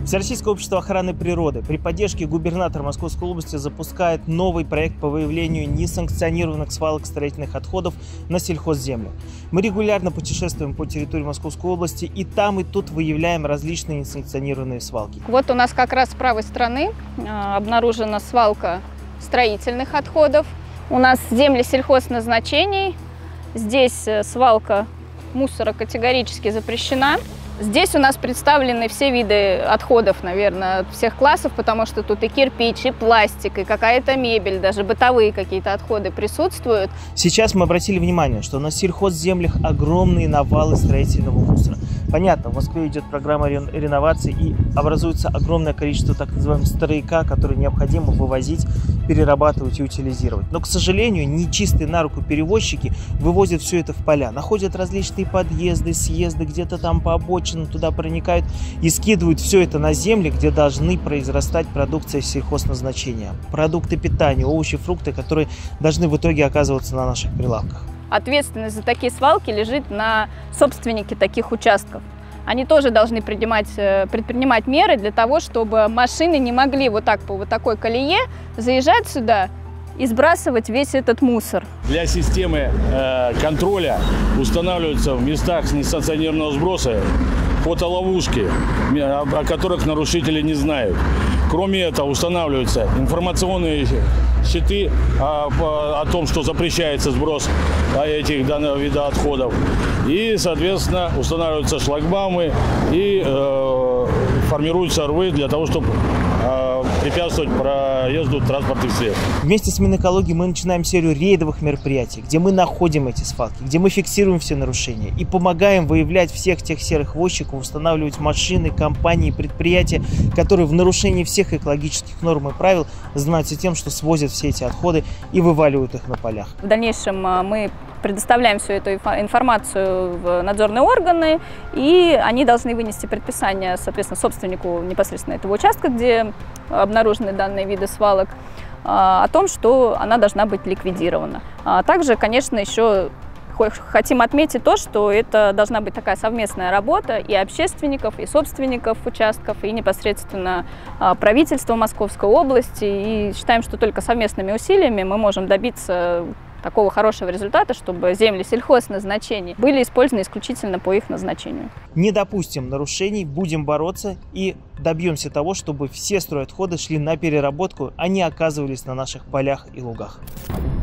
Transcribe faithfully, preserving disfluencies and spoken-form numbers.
Всероссийское общество охраны природы при поддержке губернатора Московской области запускает новый проект по выявлению несанкционированных свалок строительных отходов на сельхозземлях. Мы регулярно путешествуем по территории Московской области и там, и тут выявляем различные несанкционированные свалки. Вот у нас как раз с правой стороны обнаружена свалка строительных отходов. У нас земли сельхозназначений. Здесь свалка мусора категорически запрещена. Здесь у нас представлены все виды отходов, наверное, всех классов, потому что тут и кирпич, и пластик, и какая-то мебель, даже бытовые какие-то отходы присутствуют. Сейчас мы обратили внимание, что на сельхозземлях огромные навалы строительного мусора. Понятно, в Москве идет программа реновации и образуется огромное количество так называемого старика, который необходимо вывозить, перерабатывать и утилизировать. Но, к сожалению, нечистые на руку перевозчики вывозят все это в поля, находят различные подъезды, съезды, где-то там по обочинам туда проникают и скидывают все это на земли, где должны произрастать продукция сельхозназначения. Продукты питания, овощи, фрукты, которые должны в итоге оказываться на наших прилавках. Ответственность за такие свалки лежит на собственнике таких участков. Они тоже должны принимать, предпринимать меры для того, чтобы машины не могли вот так по вот такой колее заезжать сюда и сбрасывать весь этот мусор. Для системы э, контроля устанавливаются в местах несанкционированного сброса фотоловушки, о которых нарушители не знают. Кроме этого, устанавливаются информационные щиты о, о том, что запрещается сброс этих данного вида отходов. И, соответственно, устанавливаются шлагбаумы и э, формируются рвы для того, чтобы э, препятствовать проезду транспортных средств. Вместе с Минэкологией мы начинаем серию рейдовых мероприятий, где мы находим эти свалки, где мы фиксируем все нарушения и помогаем выявлять всех тех серых возчиков, устанавливать машины, компании, предприятия, которые в нарушении всех экологических норм и правил занимаются тем, что свозят все эти отходы и вываливают их на полях. В дальнейшем мы предоставляем всю эту информацию в надзорные органы, и они должны вынести предписание, соответственно, собственнику непосредственно этого участка, где обнаружены данные виды свалок, о том, что она должна быть ликвидирована. Также, конечно, еще хотим отметить то, что это должна быть такая совместная работа и общественников, и собственников участков, и непосредственно правительства Московской области. И считаем, что только совместными усилиями мы можем добиться такого хорошего результата, чтобы земли сельхозназначений были использованы исключительно по их назначению. Не допустим нарушений, будем бороться и добьемся того, чтобы все стройотходы шли на переработку, а не оказывались на наших полях и лугах.